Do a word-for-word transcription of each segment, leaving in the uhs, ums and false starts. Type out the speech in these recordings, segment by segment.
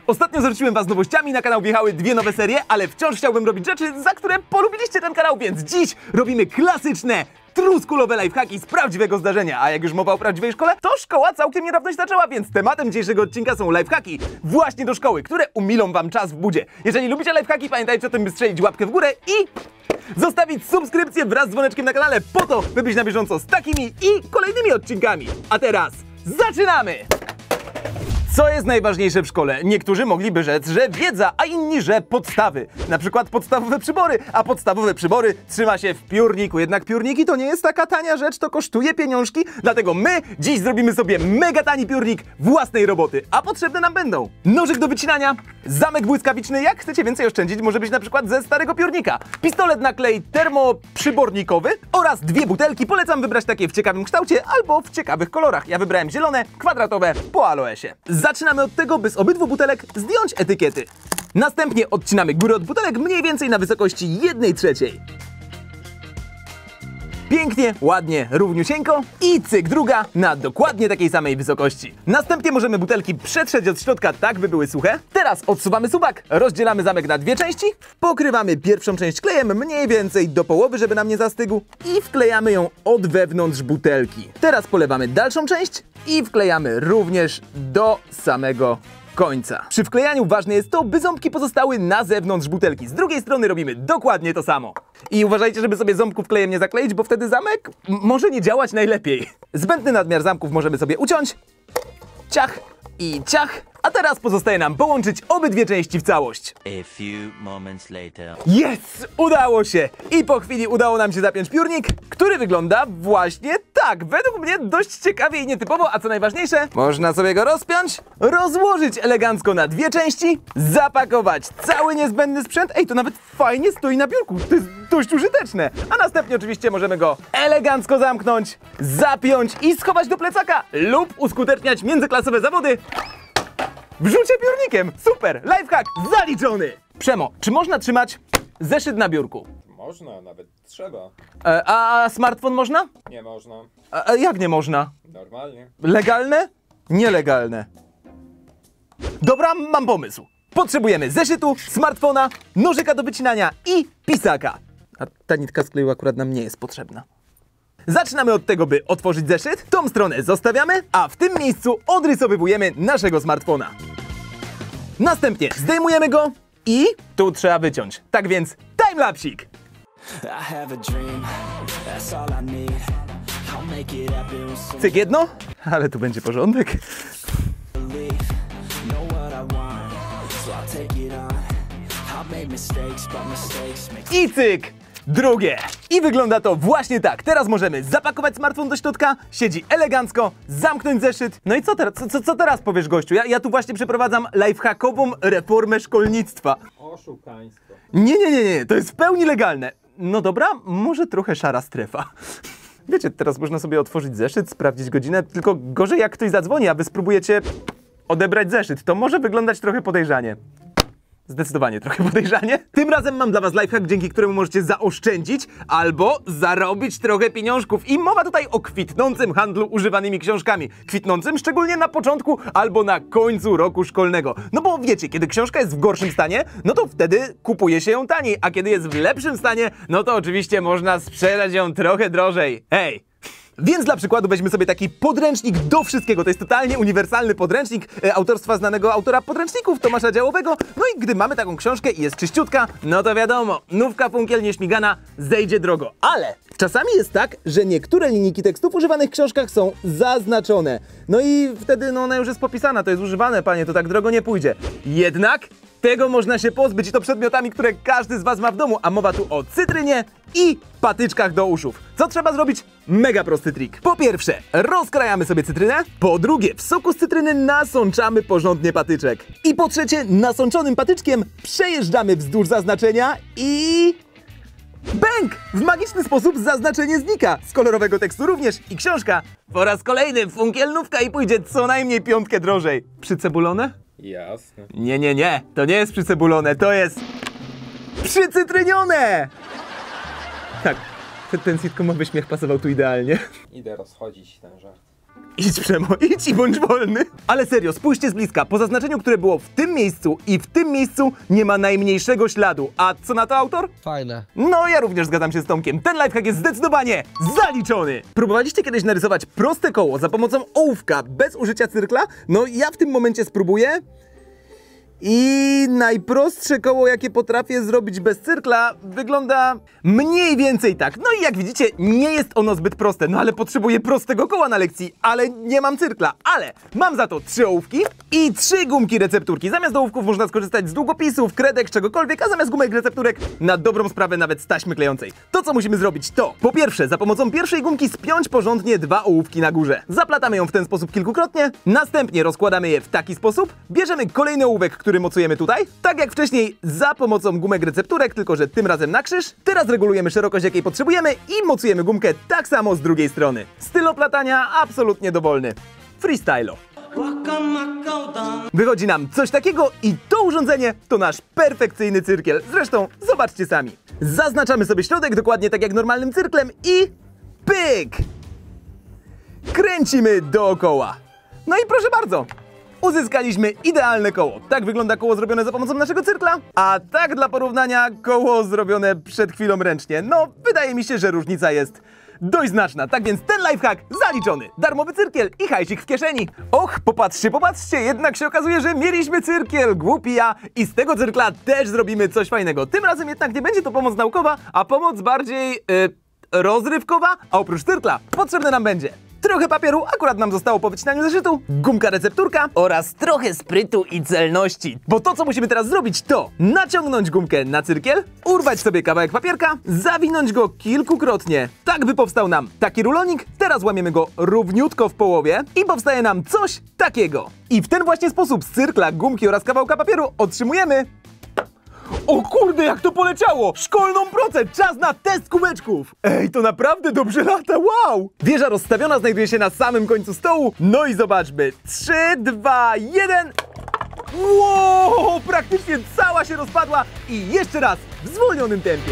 Ostatnio zwróciłem was nowościami, na kanał wjechały dwie nowe serie, ale wciąż chciałbym robić rzeczy, za które polubiliście ten kanał, więc dziś robimy klasyczne, truskulowe lifehacki z prawdziwego zdarzenia. A jak już mowa o prawdziwej szkole, to szkoła całkiem niedawno się zaczęła, więc tematem dzisiejszego odcinka są lifehacki właśnie do szkoły, które umilą wam czas w budzie. Jeżeli lubicie lifehacki, pamiętajcie o tym, by strzelić łapkę w górę i zostawić subskrypcję wraz z dzwoneczkiem na kanale po to, by być na bieżąco z takimi i kolejnymi odcinkami. A teraz zaczynamy! Co jest najważniejsze w szkole? Niektórzy mogliby rzec, że wiedza, a inni, że podstawy. Na przykład podstawowe przybory, a podstawowe przybory trzyma się w piórniku. Jednak piórniki to nie jest taka tania rzecz, to kosztuje pieniążki, dlatego my dziś zrobimy sobie mega tani piórnik własnej roboty. A potrzebne nam będą nożyk do wycinania, zamek błyskawiczny, jak chcecie więcej oszczędzić, może być na przykład ze starego piórnika, pistolet na klej termoprzybornikowy oraz dwie butelki. Polecam wybrać takie w ciekawym kształcie albo w ciekawych kolorach. Ja wybrałem zielone, kwadratowe, po aloesie. Zaczynamy od tego, by z obydwu butelek zdjąć etykiety. Następnie odcinamy góry od butelek mniej więcej na wysokości jednej trzeciej. Pięknie, ładnie, równiusieńko i cyk druga na dokładnie takiej samej wysokości. Następnie możemy butelki przetrzeć od środka tak, by były suche. Teraz odsuwamy subak, rozdzielamy zamek na dwie części, pokrywamy pierwszą część klejem mniej więcej do połowy, żeby nam nie zastygł i wklejamy ją od wewnątrz butelki. Teraz polewamy dalszą część i wklejamy również do samego końca. Przy wklejaniu ważne jest to, by ząbki pozostały na zewnątrz butelki. Z drugiej strony robimy dokładnie to samo. I uważajcie, żeby sobie ząbków klejem nie zakleić, bo wtedy zamek może nie działać najlepiej. Zbędny nadmiar zamków możemy sobie uciąć. Ciach i ciach. A teraz pozostaje nam połączyć obydwie części w całość. A few moments later. Jest! Udało się! I po chwili udało nam się zapiąć piórnik, który wygląda właśnie tak. Według mnie dość ciekawie i nietypowo, a co najważniejsze, można sobie go rozpiąć, rozłożyć elegancko na dwie części, zapakować cały niezbędny sprzęt. Ej, to nawet fajnie stoi na biurku. To jest dość użyteczne. A następnie oczywiście możemy go elegancko zamknąć, zapiąć i schować do plecaka lub uskuteczniać międzyklasowe zawody w rzucie piórnikiem. Super! Lifehack zaliczony! Przemo, czy można trzymać zeszyt na biurku? Można, nawet trzeba. E, a smartfon można? Nie można. A, a jak nie można? Normalnie. Legalne? Nielegalne. Dobra, mam pomysł. Potrzebujemy zeszytu, smartfona, nożyka do wycinania i pisaka. A ta nitka z kleju akurat nam nie jest potrzebna. Zaczynamy od tego, by otworzyć zeszyt. Tą stronę zostawiamy, a w tym miejscu odrysowywujemy naszego smartfona. Następnie zdejmujemy go i tu trzeba wyciąć. Tak więc timelapsik! Cyk jedno, ale tu będzie porządek. I cyk! Drugie. I wygląda to właśnie tak. Teraz możemy zapakować smartfon do środka, siedzi elegancko, zamknąć zeszyt. No i co teraz, co, co teraz powiesz, gościu? Ja, ja tu właśnie przeprowadzam lifehackową reformę szkolnictwa. Oszukaństwo. Nie, nie, nie, nie, to jest w pełni legalne. No dobra, może trochę szara strefa. Wiecie, teraz można sobie otworzyć zeszyt, sprawdzić godzinę, tylko gorzej jak ktoś zadzwoni, a wy spróbujecie odebrać zeszyt. To może wyglądać trochę podejrzanie. Zdecydowanie trochę podejrzanie. Tym razem mam dla was lifehack, dzięki któremu możecie zaoszczędzić albo zarobić trochę pieniążków. I mowa tutaj o kwitnącym handlu używanymi książkami. Kwitnącym szczególnie na początku albo na końcu roku szkolnego. No bo wiecie, kiedy książka jest w gorszym stanie, no to wtedy kupuje się ją taniej, a kiedy jest w lepszym stanie, no to oczywiście można sprzedać ją trochę drożej. Hej! Więc dla przykładu weźmy sobie taki podręcznik do wszystkiego. To jest totalnie uniwersalny podręcznik e, autorstwa znanego autora podręczników, Tomasza Działowego. No i gdy mamy taką książkę i jest czyściutka, no to wiadomo, nówka funkiel nieśmigana zejdzie drogo. Ale czasami jest tak, że niektóre linijki tekstów używanych w książkach są zaznaczone. No i wtedy no ona już jest popisana, to jest używane, panie, to tak drogo nie pójdzie. Jednak tego można się pozbyć i to przedmiotami, które każdy z was ma w domu, a mowa tu o cytrynie i patyczkach do uszów. Co trzeba zrobić? Mega prosty trik. Po pierwsze, rozkrajamy sobie cytrynę. Po drugie, w soku z cytryny nasączamy porządnie patyczek. I po trzecie, nasączonym patyczkiem przejeżdżamy wzdłuż zaznaczenia i... bęk! W magiczny sposób zaznaczenie znika. Z kolorowego tekstu również i książka po raz kolejny funkielnówka i pójdzie co najmniej piątkę drożej. Przycebulone? Jasne. Nie, nie, nie. To nie jest przycebulone, to jest przycytrynione! Tak, ten, ten sitcomowy śmiech pasował tu idealnie. Idę rozchodzić ten żart. Idź, Przemo, idź i bądź wolny. Ale serio, spójrzcie z bliska. Po zaznaczeniu, które było w tym miejscu i w tym miejscu nie ma najmniejszego śladu. A co na to autor? Fajne. No, ja również zgadzam się z Tomkiem. Ten lifehack jest zdecydowanie zaliczony. Próbowaliście kiedyś narysować proste koło za pomocą ołówka bez użycia cyrkla? No, ja w tym momencie spróbuję. I najprostsze koło, jakie potrafię zrobić bez cyrkla, wygląda mniej więcej tak. No i jak widzicie, nie jest ono zbyt proste, no ale potrzebuję prostego koła na lekcji, ale nie mam cyrkla. Ale mam za to trzy ołówki i trzy gumki recepturki. Zamiast ołówków można skorzystać z długopisów, kredek, czegokolwiek, a zamiast gumek recepturek na dobrą sprawę nawet z taśmy klejącej. To, co musimy zrobić, to po pierwsze, za pomocą pierwszej gumki spiąć porządnie dwa ołówki na górze. Zaplatamy ją w ten sposób kilkukrotnie, następnie rozkładamy je w taki sposób, bierzemy kolejny ołówek, który mocujemy tutaj, tak jak wcześniej za pomocą gumek recepturek, tylko że tym razem na krzyż. Teraz regulujemy szerokość, jakiej potrzebujemy i mocujemy gumkę tak samo z drugiej strony. Styl oplatania absolutnie dowolny. Freestylo. Wychodzi nam coś takiego i to urządzenie to nasz perfekcyjny cyrkiel. Zresztą zobaczcie sami. Zaznaczamy sobie środek dokładnie tak jak normalnym cyrklem i pyk! Kręcimy dookoła. No i proszę bardzo. Uzyskaliśmy idealne koło. Tak wygląda koło zrobione za pomocą naszego cyrkla, a tak dla porównania koło zrobione przed chwilą ręcznie. No, wydaje mi się, że różnica jest dość znaczna. Tak więc ten lifehack zaliczony. Darmowy cyrkiel i hajsik w kieszeni. Och, popatrzcie, popatrzcie, jednak się okazuje, że mieliśmy cyrkiel, głupi ja, i z tego cyrkla też zrobimy coś fajnego. Tym razem jednak nie będzie to pomoc naukowa, a pomoc bardziej yy, rozrywkowa, a oprócz cyrkla potrzebne nam będzie trochę papieru, akurat nam zostało po wycinaniu zeszytu, gumka recepturka oraz trochę sprytu i celności. Bo to, co musimy teraz zrobić, to naciągnąć gumkę na cyrkiel, urwać sobie kawałek papierka, zawinąć go kilkukrotnie, tak by powstał nam taki rulonik. Teraz łamiemy go równiutko w połowie i powstaje nam coś takiego. I w ten właśnie sposób z cyrkla, gumki oraz kawałka papieru otrzymujemy... O kurde, jak to poleciało! Szkolną procę! Czas na test kubeczków! Ej, to naprawdę dobrze lata, wow! Wieża rozstawiona znajduje się na samym końcu stołu. No i zobaczmy. trzy, dwa, jeden... Wow! Praktycznie cała się rozpadła i jeszcze raz w zwolnionym tempie.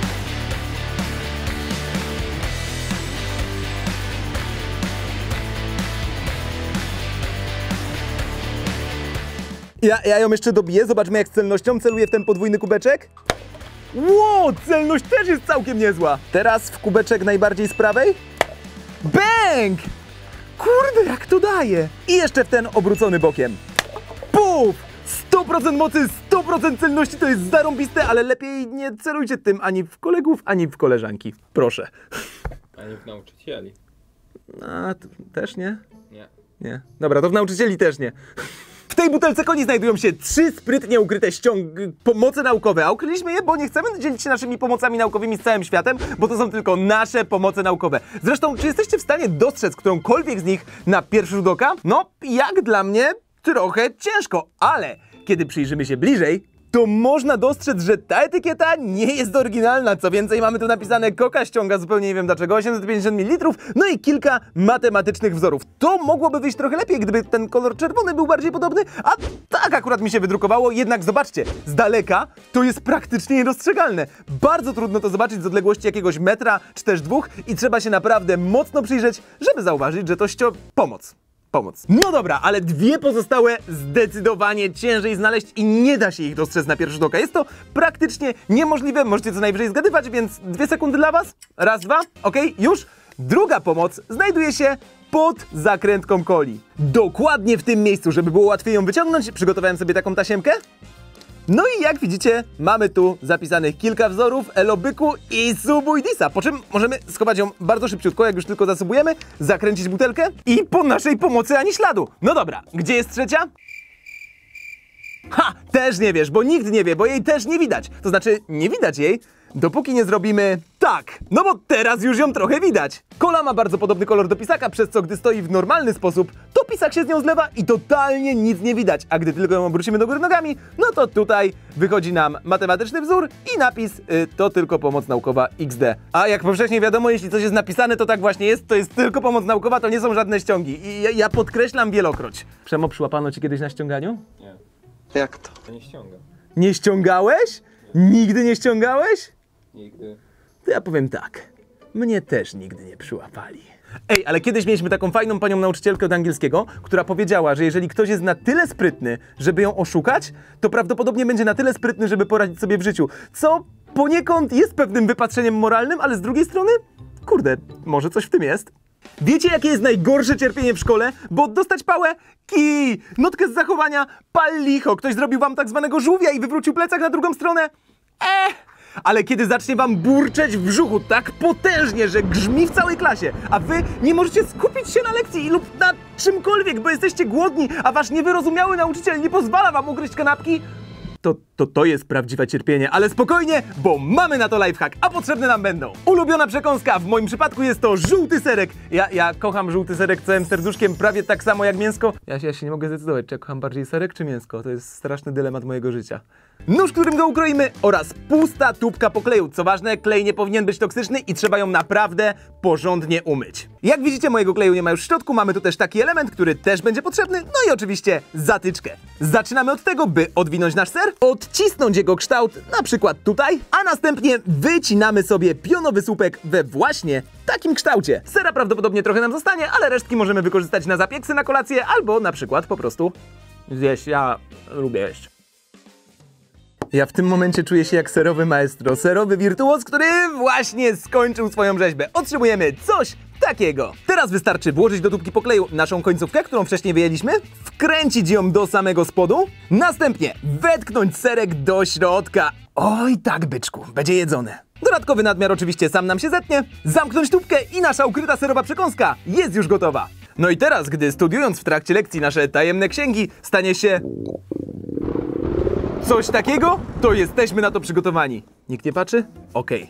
Ja, ja ją jeszcze dobiję, zobaczmy jak z celnością celuję w ten podwójny kubeczek. Ło, celność też jest całkiem niezła. Teraz w kubeczek najbardziej z prawej. Bęk! Kurde, jak to daje. I jeszcze w ten obrócony bokiem. Puf! sto procent mocy, sto procent celności, to jest zarąbiste, ale lepiej nie celujcie tym ani w kolegów, ani w koleżanki. Proszę. Ani w nauczycieli. A, to też nie? Nie. Nie. Dobra, to w nauczycieli też nie. W tej butelce koni znajdują się trzy sprytnie ukryte ściąg... pomoce naukowe, a ukryliśmy je, bo nie chcemy dzielić się naszymi pomocami naukowymi z całym światem, bo to są tylko nasze pomoce naukowe. Zresztą, czy jesteście w stanie dostrzec którąkolwiek z nich na pierwszy rzut oka? No, jak dla mnie, trochę ciężko, ale kiedy przyjrzymy się bliżej, to można dostrzec, że ta etykieta nie jest oryginalna. Co więcej, mamy tu napisane Coca ściąga zupełnie nie wiem dlaczego, osiemset pięćdziesiąt mililitrów, no i kilka matematycznych wzorów. To mogłoby wyjść trochę lepiej, gdyby ten kolor czerwony był bardziej podobny, a tak akurat mi się wydrukowało. Jednak zobaczcie, z daleka to jest praktycznie niedostrzegalne. Bardzo trudno to zobaczyć z odległości jakiegoś metra czy też dwóch i trzeba się naprawdę mocno przyjrzeć, żeby zauważyć, że to ścio... pomoc. Pomoc. No dobra, ale dwie pozostałe zdecydowanie ciężej znaleźć i nie da się ich dostrzec na pierwszy rzut oka. Jest to praktycznie niemożliwe, możecie co najwyżej zgadywać, więc dwie sekundy dla was. Raz, dwa, okej, już. Druga pomoc znajduje się pod zakrętką coli. Dokładnie w tym miejscu, żeby było łatwiej ją wyciągnąć, przygotowałem sobie taką tasiemkę. No i jak widzicie, mamy tu zapisanych kilka wzorów Elobyku i Subuidisa, po czym możemy schować ją bardzo szybciutko, jak już tylko zasubujemy, zakręcić butelkę i po naszej pomocy ani śladu. No dobra, gdzie jest trzecia? Ha! Też nie wiesz, bo nikt nie wie, bo jej też nie widać. To znaczy, nie widać jej, dopóki nie zrobimy tak. No bo teraz już ją trochę widać. Kola ma bardzo podobny kolor do pisaka, przez co gdy stoi w normalny sposób, to pisak się z nią zlewa i totalnie nic nie widać. A gdy tylko ją obrócimy do góry nogami, no to tutaj wychodzi nam matematyczny wzór i napis y, to tylko pomoc naukowa iks de. A jak powszechnie wiadomo, jeśli coś jest napisane, to tak właśnie jest, to jest tylko pomoc naukowa, to nie są żadne ściągi. I ja, ja podkreślam wielokroć. Przemo, przyłapano cię kiedyś na ściąganiu? Nie. Jak to? Ja nie ściągam. Nie ściągałeś? Nigdy nie ściągałeś? Nigdy. To ja powiem tak, mnie też nigdy nie przyłapali. Ej, ale kiedyś mieliśmy taką fajną panią nauczycielkę od angielskiego, która powiedziała, że jeżeli ktoś jest na tyle sprytny, żeby ją oszukać, to prawdopodobnie będzie na tyle sprytny, żeby poradzić sobie w życiu. Co poniekąd jest pewnym wypatrzeniem moralnym, ale z drugiej strony, kurde, może coś w tym jest. Wiecie, jakie jest najgorsze cierpienie w szkole? Bo dostać pałę? Kij! Notkę z zachowania? Pal licho! Ktoś zrobił wam tak zwanego żółwia i wywrócił plecak na drugą stronę? Eee! Ale kiedy zacznie wam burczeć w brzuchu tak potężnie, że grzmi w całej klasie, a wy nie możecie skupić się na lekcji lub na czymkolwiek, bo jesteście głodni, a wasz niewyrozumiały nauczyciel nie pozwala wam ugryźć kanapki, to, to to jest prawdziwe cierpienie, ale spokojnie, bo mamy na to lifehack, a potrzebne nam będą. Ulubiona przekąska, w moim przypadku jest to żółty serek. Ja, ja kocham żółty serek całym serduszkiem, prawie tak samo jak mięsko. Ja, się- ja się nie mogę zdecydować, czy ja kocham bardziej serek czy mięsko. To jest straszny dylemat mojego życia. Nóż, którym go ukroimy oraz pusta tubka pokleju. Co ważne, klej nie powinien być toksyczny i trzeba ją naprawdę porządnie umyć. Jak widzicie, mojego kleju nie ma już w środku, mamy tu też taki element, który też będzie potrzebny, no i oczywiście zatyczkę. Zaczynamy od tego, by odwinąć nasz ser, odcisnąć jego kształt, na przykład tutaj, a następnie wycinamy sobie pionowy słupek we właśnie takim kształcie. Sera prawdopodobnie trochę nam zostanie, ale resztki możemy wykorzystać na zapieksy na kolację, albo na przykład po prostu zjeść. Ja lubię jeść. Ja w tym momencie czuję się jak serowy maestro, serowy wirtuoz, który właśnie skończył swoją rzeźbę. Otrzymujemy coś takiego. Teraz wystarczy włożyć do tubki pokleju naszą końcówkę, którą wcześniej wyjęliśmy, wkręcić ją do samego spodu, następnie wetknąć serek do środka. Oj tak, byczku, będzie jedzone. Dodatkowy nadmiar oczywiście sam nam się zetnie, zamknąć tubkę i nasza ukryta serowa przekąska jest już gotowa. No i teraz, gdy studiując w trakcie lekcji nasze tajemne księgi, stanie się coś takiego, to jesteśmy na to przygotowani. Nikt nie patrzy? Okej.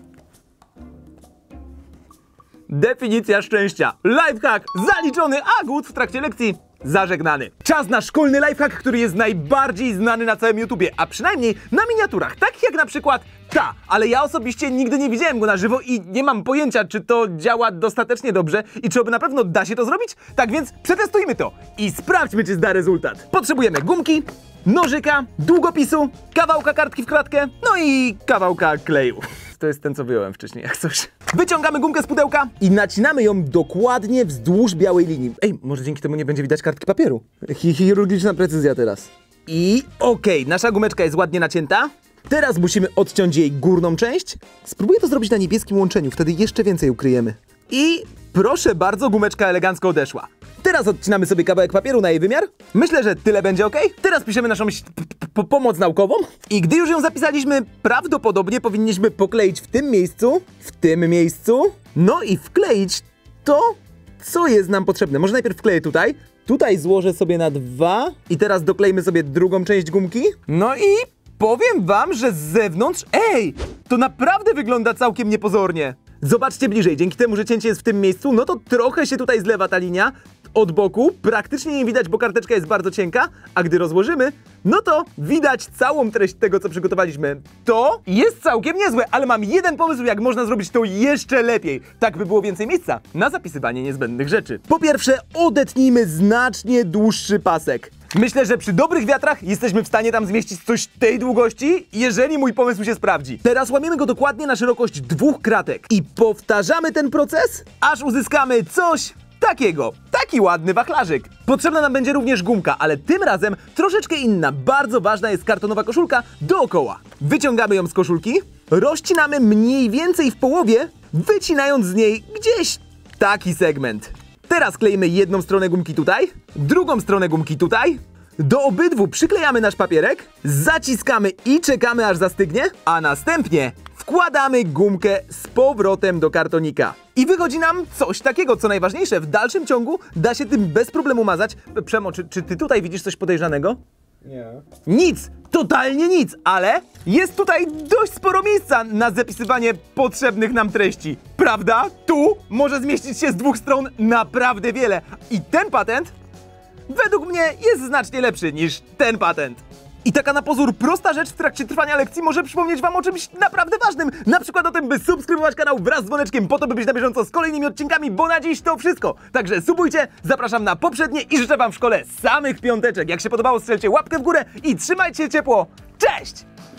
Definicja szczęścia. Lifehack zaliczony, a głód w trakcie lekcji zażegnany. Czas na szkolny lifehack, który jest najbardziej znany na całym YouTubie, a przynajmniej na miniaturach, takich jak na przykład ta. Ale ja osobiście nigdy nie widziałem go na żywo i nie mam pojęcia, czy to działa dostatecznie dobrze i czy oby na pewno da się to zrobić. Tak więc przetestujmy to i sprawdźmy, czy zda rezultat. Potrzebujemy gumki, nożyka, długopisu, kawałka kartki w kratkę, no i kawałka kleju. To jest ten, co wyjąłem wcześniej, jak coś. Wyciągamy gumkę z pudełka i nacinamy ją dokładnie wzdłuż białej linii. Ej, może dzięki temu nie będzie widać kartki papieru. Chi- Chirurgiczna precyzja teraz. I okej, nasza gumeczka jest ładnie nacięta. Teraz musimy odciąć jej górną część. Spróbuję to zrobić na niebieskim łączeniu, wtedy jeszcze więcej ukryjemy. I proszę bardzo, gumeczka elegancko odeszła. Teraz odcinamy sobie kawałek papieru na jej wymiar. Myślę, że tyle będzie ok. Teraz piszemy naszą ś- p- p- pomoc naukową. I gdy już ją zapisaliśmy, prawdopodobnie powinniśmy pokleić w tym miejscu, w tym miejscu, no i wkleić to, co jest nam potrzebne. Może najpierw wkleję tutaj. Tutaj złożę sobie na dwa i teraz doklejmy sobie drugą część gumki. No i powiem wam, że z zewnątrz, ej, to naprawdę wygląda całkiem niepozornie. Zobaczcie bliżej, dzięki temu, że cięcie jest w tym miejscu, no to trochę się tutaj zlewa ta linia od boku, praktycznie nie widać, bo karteczka jest bardzo cienka, a gdy rozłożymy, no to widać całą treść tego, co przygotowaliśmy. To jest całkiem niezłe, ale mam jeden pomysł, jak można zrobić to jeszcze lepiej, tak by było więcej miejsca na zapisywanie niezbędnych rzeczy. Po pierwsze, odetnijmy znacznie dłuższy pasek. Myślę, że przy dobrych wiatrach jesteśmy w stanie tam zmieścić coś tej długości, jeżeli mój pomysł się sprawdzi. Teraz łamiemy go dokładnie na szerokość dwóch kratek i powtarzamy ten proces, aż uzyskamy coś takiego. Taki ładny wachlarzyk. Potrzebna nam będzie również gumka, ale tym razem troszeczkę inna. Bardzo ważna jest kartonowa koszulka dookoła. Wyciągamy ją z koszulki, rozcinamy mniej więcej w połowie, wycinając z niej gdzieś taki segment. Teraz kleimy jedną stronę gumki tutaj, drugą stronę gumki tutaj. Do obydwu przyklejamy nasz papierek, zaciskamy i czekamy, aż zastygnie, a następnie wkładamy gumkę z powrotem do kartonika. I wychodzi nam coś takiego, co najważniejsze, w dalszym ciągu da się tym bez problemu mazać. Przemo, czy, czy ty tutaj widzisz coś podejrzanego? Nie. Nic, totalnie nic, ale jest tutaj dość sporo miejsca na zapisywanie potrzebnych nam treści. Prawda? Tu może zmieścić się z dwóch stron naprawdę wiele. I ten patent według mnie jest znacznie lepszy niż ten patent. I taka na pozór prosta rzecz w trakcie trwania lekcji może przypomnieć wam o czymś naprawdę ważnym. Na przykład o tym, by subskrybować kanał wraz z dzwoneczkiem po to, by być na bieżąco z kolejnymi odcinkami, bo na dziś to wszystko. Także subujcie, zapraszam na poprzednie i życzę wam w szkole samych piąteczek. Jak się podobało, strzelcie łapkę w górę i trzymajcie się ciepło. Cześć!